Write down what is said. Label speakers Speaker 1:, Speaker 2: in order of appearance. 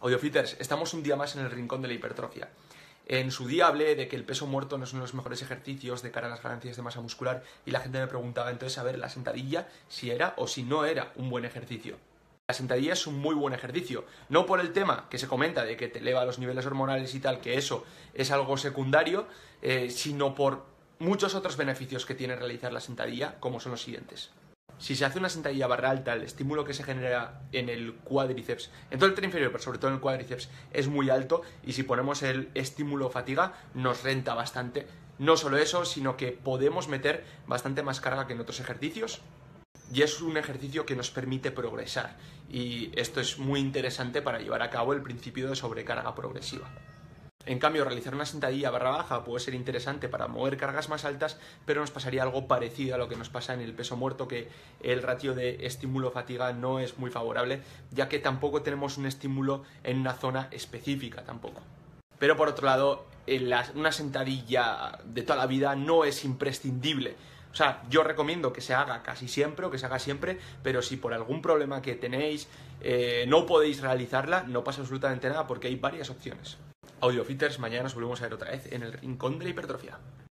Speaker 1: Audiofitters, estamos un día más en el rincón de la hipertrofia. En su día hablé de que el peso muerto no es uno de los mejores ejercicios de cara a las ganancias de masa muscular y la gente me preguntaba entonces a ver la sentadilla si era o si no era un buen ejercicio. La sentadilla es un muy buen ejercicio, no por el tema que se comenta de que te eleva los niveles hormonales y tal, que eso es algo secundario, sino por muchos otros beneficios que tiene realizar la sentadilla, como son los siguientes. Si se hace una sentadilla barra alta, el estímulo que se genera en el cuádriceps, en todo el tren inferior, pero sobre todo en el cuádriceps, es muy alto y si ponemos el estímulo fatiga nos renta bastante. No solo eso, sino que podemos meter bastante más carga que en otros ejercicios y es un ejercicio que nos permite progresar y esto es muy interesante para llevar a cabo el principio de sobrecarga progresiva. En cambio, realizar una sentadilla barra baja puede ser interesante para mover cargas más altas, pero nos pasaría algo parecido a lo que nos pasa en el peso muerto, que el ratio de estímulo-fatiga no es muy favorable, ya que tampoco tenemos un estímulo en una zona específica tampoco. Pero por otro lado, una sentadilla de toda la vida no es imprescindible. O sea, yo recomiendo que se haga casi siempre o que se haga siempre, pero si por algún problema que tenéis no podéis realizarla, no pasa absolutamente nada porque hay varias opciones. Audiofitters, mañana nos volvemos a ver otra vez en el rincón de la hipertrofia.